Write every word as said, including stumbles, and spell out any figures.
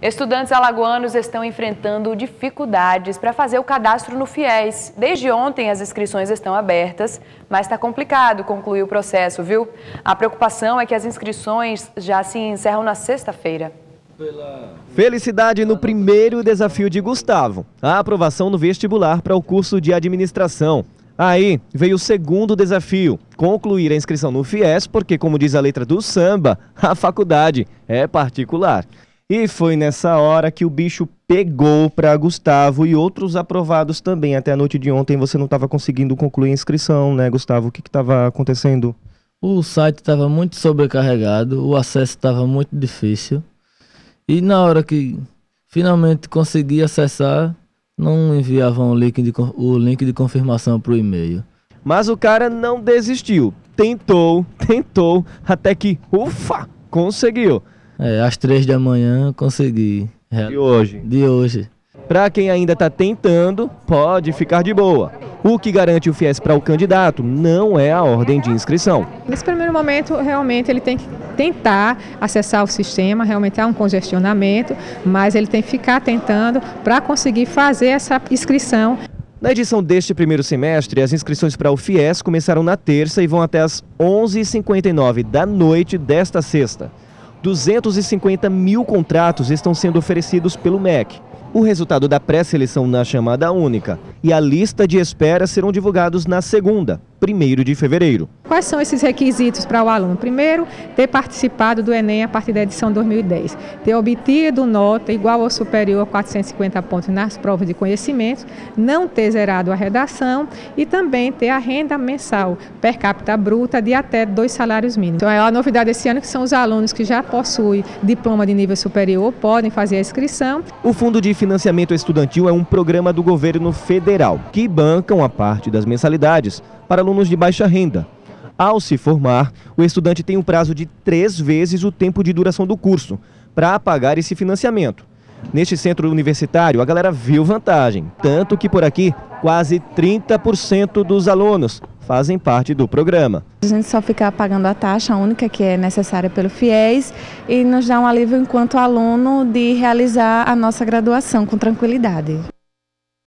Estudantes alagoanos estão enfrentando dificuldades para fazer o cadastro no FIES. Desde ontem as inscrições estão abertas, mas está complicado concluir o processo, viu? A preocupação é que as inscrições já se encerram na sexta-feira. Felicidade no primeiro desafio de Gustavo, a aprovação no vestibular para o curso de administração. Aí veio o segundo desafio, concluir a inscrição no FIES, porque, como diz a letra do samba, a faculdade é particular. E foi nessa hora que o bicho pegou para Gustavo e outros aprovados também. Até a noite de ontem você não estava conseguindo concluir a inscrição, né, Gustavo? O que estava acontecendo? O site estava muito sobrecarregado, o acesso estava muito difícil. E na hora que finalmente consegui acessar, não enviavam o link de, o link de confirmação para o e-mail. Mas o cara não desistiu. Tentou, tentou, até que, ufa, conseguiu. É, às três da manhã consegui. De hoje? De hoje. Para quem ainda está tentando, pode ficar de boa. O que garante o FIES para o candidato não é a ordem de inscrição. Nesse primeiro momento, realmente, ele tem que tentar acessar o sistema, realmente há um congestionamento, mas ele tem que ficar tentando para conseguir fazer essa inscrição. Na edição deste primeiro semestre, as inscrições para o FIES começaram na terça e vão até as onze e cinquenta e nove da noite desta sexta. duzentos e cinquenta mil contratos estão sendo oferecidos pelo M E C. O resultado da pré-seleção na chamada única e a lista de espera serão divulgados na segunda, primeiro de fevereiro. Quais são esses requisitos para o aluno? Primeiro, ter participado do Enem a partir da edição dois mil e dez, ter obtido nota igual ou superior a quatrocentos e cinquenta pontos nas provas de conhecimentos, não ter zerado a redação e também ter a renda mensal per capita bruta de até dois salários mínimos. Então, a novidade esse ano é que são os alunos que já possuem diploma de nível superior podem fazer a inscrição. O Fundo de Financiamento Estudantil é um programa do governo federal que banca uma parte das mensalidades para alunos de baixa renda. Ao se formar, o estudante tem um prazo de três vezes o tempo de duração do curso para pagar esse financiamento. Neste centro universitário, a galera viu vantagem, tanto que por aqui quase trinta por cento dos alunos fazem parte do programa. A gente só fica pagando a taxa única que é necessária pelo FIES e nos dá um alívio enquanto aluno de realizar a nossa graduação com tranquilidade.